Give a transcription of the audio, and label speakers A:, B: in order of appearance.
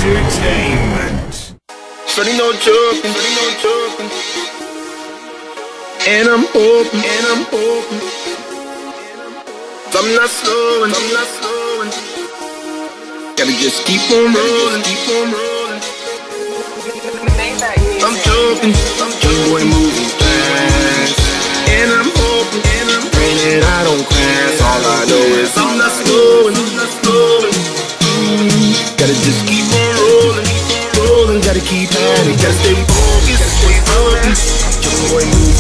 A: Entertainment.
B: Shorty no joking, and I'm hoping, I'm not slowing, gotta just keep on rolling, I'm joking, boy moving fast, and I'm hoping, praying that I don't crash. All I know is I'm not slowing, gotta just keep on rolling, gotta keep at it, gotta stay focused, boy moving.